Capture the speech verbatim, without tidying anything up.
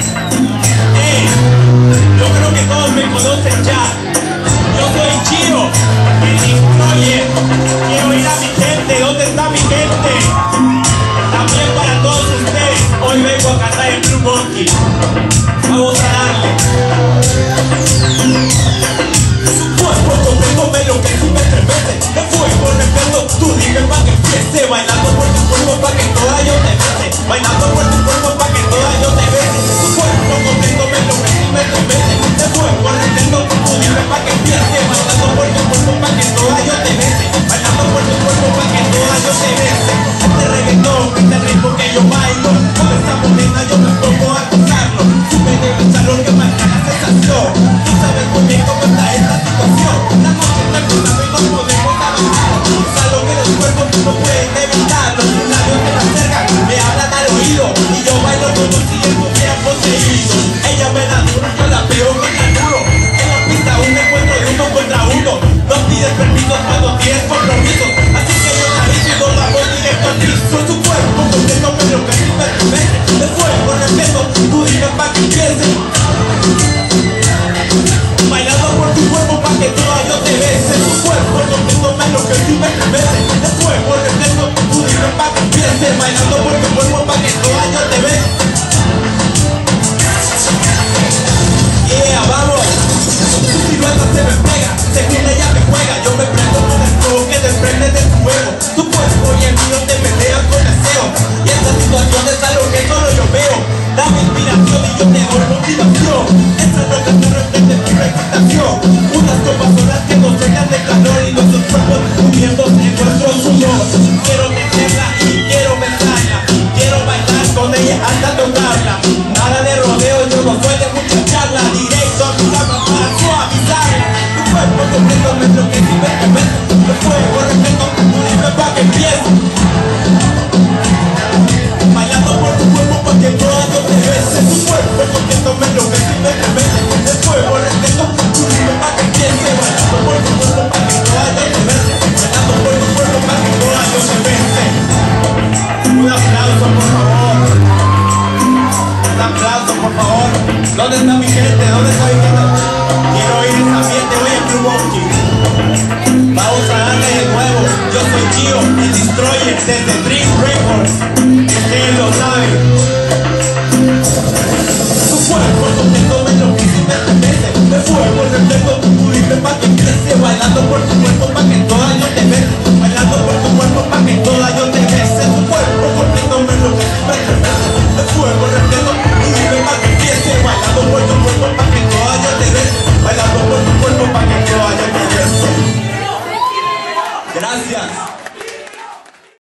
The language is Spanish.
Hey, yo creo que todos me conocen ya. Yo soy Chio, el Destroyer. Quiero ir a mi gente. ¿Dónde está mi gente? También para todos ustedes. Hoy vengo a cantar el Blue Monkey. Vamos a darle. Cuerpo completo me lo que tú me tremetes. De fuego respeto, tú dime pa' que empiece. Bailando por tu cuerpo pa' que toda yo te bese. Bailando por tu cuerpo pa' que toda yo te bese. Tu cuerpo completo me lo que tú me tremetes. De fuego respeto, tú dime pa' que empiece. Bailando por tu cuerpo pa' que toda yo te bese. Bailando por tu cuerpo pa' que toda yo te bese. Este reggaetón, este ritmo que yo bailo, con esta morena yo me pongo a tocarlo. Sube de mi salón que marca la sensación. Tú sabes muy bien cómo está esta situación. La noche está empezando y nos podemos avanzar. Un salón que los cuerpos no pueden evitarlo. Tus labios se me acercan, me hablan al oído y yo bailo todo siguiendo bien poseído. Ella me da duro, yo la veo que está duro. En la pista un encuentro de uno contra uno. No pides permisos cuando tienes compromisos. Así que yo te aviso y no la voy directo a ti. Soy tu cuerpo, completo me lo que tú me prometes. De fuego, respeto, tú dime pa' que empiece. Bailando por tu cuerpo pa' que toda yo te bese. Tu cuerpo completo me lo que tú me prometes. De fuego, respeto, tú dime pa' que empiece. Bailando por tu cuerpo pa' que toda yo te bese. Yeah, vamos. Tu silueta se me pega, según ella me juega. Yo me prendo con el fuego que desprende de tu juego. Tu cuerpo y el mío te pelean con deseo. Y esta situación es algo que solo yo veo. Dame inspiración y yo te doy motivación. Esta noche te refleja tu reputación. Unas copas son las que nos llenan de calor y nuestros cuerpos uniéndose en nuestro sudor. Quiero tenerla y quiero besarla. Quiero bailar con ella hasta tocarla. Nada de rodeo, yo no soy de mucha charla. Directo a tu cama para suavizarla. Tu cuerpo completo me lo que si me permite. De fuego, respeto, tú dime pa' que empiece. Bailando por tu cuerpo pa' que toda yo te bese. Tu cuerpo completo me lo que si me permite. De fuego, respeto, tú dime pa' que empiece. Bailando por tu cuerpo pa' que toda yo te bese. Bailando por tu cuerpo pa' que toda yo te bese. Un aplauso por favor. Un aplauso por favor. ¿Dónde está mi gente? ¿Dónde está mi gente? Quiero oír esa gente hoy en Blue Monkey. Vamos a darle de nuevo. Yo soy Chio, el Destroyer, desde Dream Records. Ustedes lo saben. Tu cuerpo completo me lo que si me permite. De fuego, respeto, tú dime pa' que empiece. Bailando por tu cuerpo pa' que toda yo te bese. Bailando por tu cuerpo pa' que toda yo te bese. Tu cuerpo completo me lo que si me permite. De fuego, respeto, tú dime pa' que empiece. Bailando por tu cuerpo pa' que toda yo te bese. Bailando por tu cuerpo pa' que toda yo te bese. Gracias.